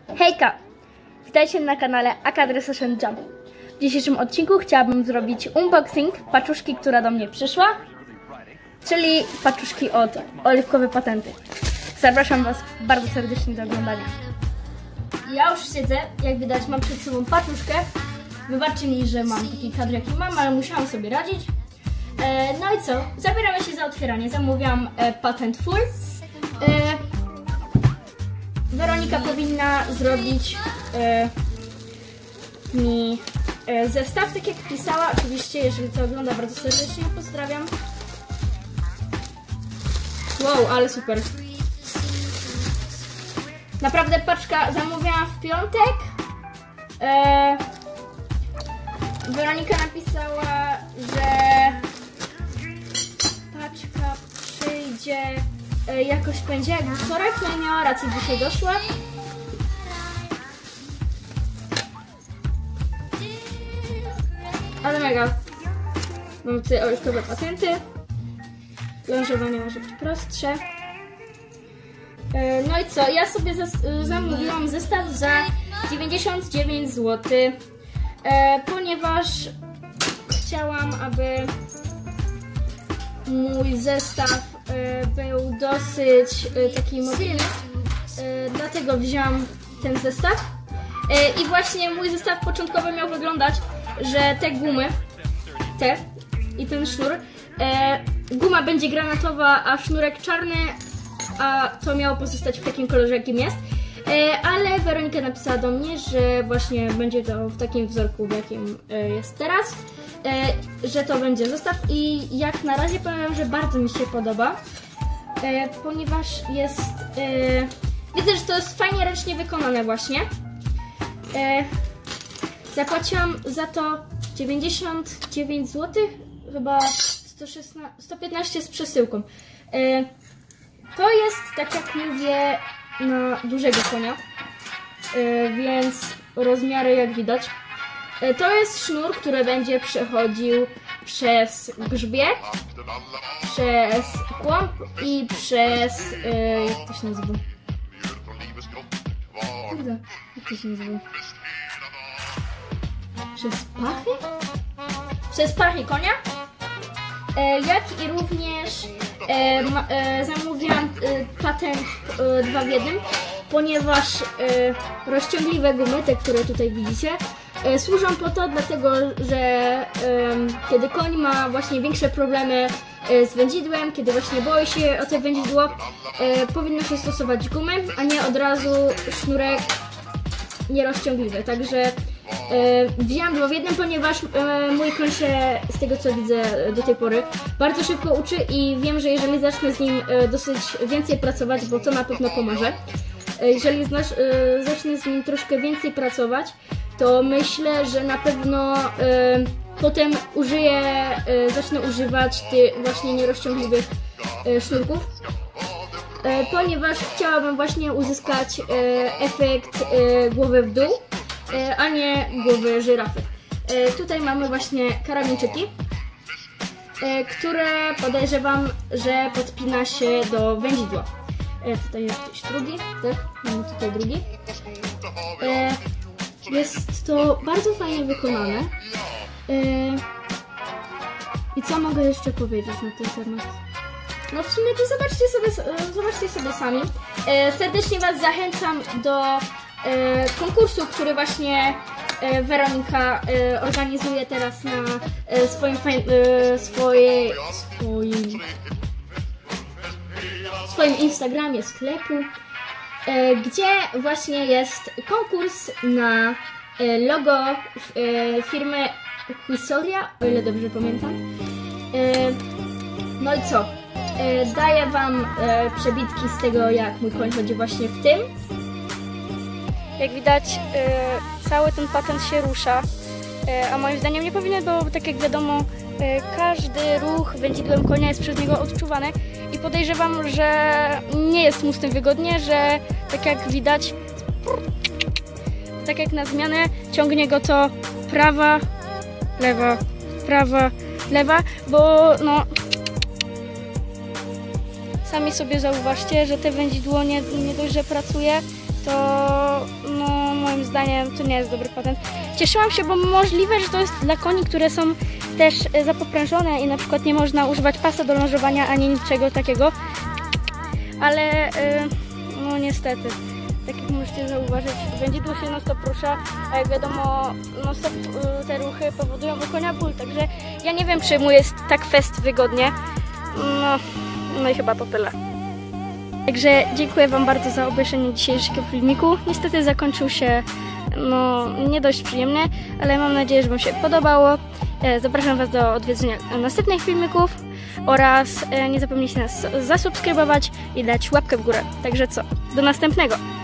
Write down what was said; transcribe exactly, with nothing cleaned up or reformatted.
Hejka! Witajcie na kanale Akadresation Jump. W dzisiejszym odcinku chciałabym zrobić unboxing paczuszki, która do mnie przyszła, czyli paczuszki od Oliwkowe Patenty. Zapraszam Was bardzo serdecznie do oglądania. Ja już siedzę, jak widać mam przed sobą paczuszkę. Wybaczcie mi, że mam taki kadr jaki mam, ale musiałam sobie radzić. E, no i co? Zabieramy się za otwieranie. Zamówiłam e, patent full. E, Weronika powinna zrobić e, mi e, zestaw, tak jak pisała. Oczywiście, jeżeli to ogląda, bardzo serdecznie pozdrawiam. Wow, ale super. Naprawdę paczka zamówiłam w piątek. E, Weronika napisała, że paczka przyjdzie e, jakoś będzie jak wtorek, no i miała rację, dzisiaj doszła. Ale mega. Mam tutaj Oliwkowe Patenty. Lążowanie może być prostsze. E, no i co? Ja sobie zamówiłam zestaw za dziewięćdziesiąt dziewięć złotych. E, ponieważ chciałam, aby mój zestaw e, był dosyć e, taki mobilny, e, dlatego wziąłam ten zestaw. E, I właśnie mój zestaw początkowy miał wyglądać, że te gumy, te i ten sznur, e, guma będzie granatowa, a sznurek czarny, a to miało pozostać w takim kolorze, jakim jest. Ale Weronika napisała do mnie, że właśnie będzie to w takim wzorku, w jakim jest teraz, że to będzie zestaw i jak na razie powiem, że bardzo mi się podoba, ponieważ jest, widzę, że to jest fajnie ręcznie wykonane właśnie. Zapłaciłam za to dziewięćdziesiąt dziewięć złotych, chyba sto piętnaście z przesyłką. To jest, tak jak mówię, na dużego konia, yy, więc rozmiary jak widać. Yy, to jest sznur, który będzie przechodził przez grzbiet, przez kłąb i przez... Yy, jak to się nazywa? Kurde, jak to się nazywa? Przez pachy? Przez pachy konia, yy, jak i również E, ma, e, zamówiłam e, patent e, dwa w jednym, ponieważ e, rozciągliwe gumy, te, które tutaj widzicie, e, służą po to, dlatego że e, kiedy koń ma właśnie większe problemy e, z wędzidłem, kiedy właśnie boi się o te wędzidło, e, powinno się stosować gumy, a nie od razu sznurek nierozciągliwy. Także E, wzięłam dwa w jednym, ponieważ e, mój koń się, z tego co widzę do tej pory, bardzo szybko uczy i wiem, że jeżeli zacznę z nim e, dosyć więcej pracować, bo to na pewno pomoże, e, jeżeli znasz, e, zacznę z nim troszkę więcej pracować, to myślę, że na pewno e, potem użyję, e, zacznę używać tych właśnie nierozciągliwych e, sznurków, e, ponieważ chciałabym właśnie uzyskać e, efekt e, głowy w dół, a nie głowy żyrafy. E, tutaj mamy właśnie karabinczyki, e, które podejrzewam, że podpina się do wędzidła. E, tutaj jest gdzieś drugi, tak? Mamy tutaj drugi. E, jest to bardzo fajnie wykonane. E, I co mogę jeszcze powiedzieć na ten temat? No w sumie to zobaczcie sobie, zobaczcie sobie sami. E, serdecznie Was zachęcam do E, konkursu, który właśnie e, Weronika e, organizuje teraz na e, swoim, e, swoje, swoim, swoim Instagramie sklepu, e, gdzie właśnie jest konkurs na e, logo e, firmy Huisoria, o ile dobrze pamiętam. E, no i co? E, daję Wam e, przebitki z tego, jak mój koń chodzi właśnie w tym. Jak widać, y, cały ten patent się rusza, y, a moim zdaniem nie powinien było, bo tak jak wiadomo, y, każdy ruch wędzidłem konia jest przez niego odczuwany i podejrzewam, że nie jest mu z tym wygodnie, że tak jak widać, tak jak na zmianę, ciągnie go to prawa, lewa, prawa, lewa, bo no sami sobie zauważcie, że te wędzidło nie, nie dość, że pracuje, to zdaniem to nie jest dobry patent. Cieszyłam się, bo możliwe, że to jest dla koni, które są też zapoprężone i na przykład nie można używać pasa do lonżowania ani niczego takiego. Ale no niestety, tak jak możecie zauważyć, wędzidło się non stop rusza, a jak wiadomo, non stop te ruchy powodują u konia ból, także ja nie wiem, czy mu jest tak fest wygodnie. No, no i chyba to tyle. Także dziękuję Wam bardzo za obejrzenie dzisiejszego filmiku. Niestety zakończył się no, nie dość przyjemnie, ale mam nadzieję, że Wam się podobało. Zapraszam Was do odwiedzenia następnych filmików oraz nie zapomnijcie nas zasubskrybować i dać łapkę w górę. Także co? Do następnego!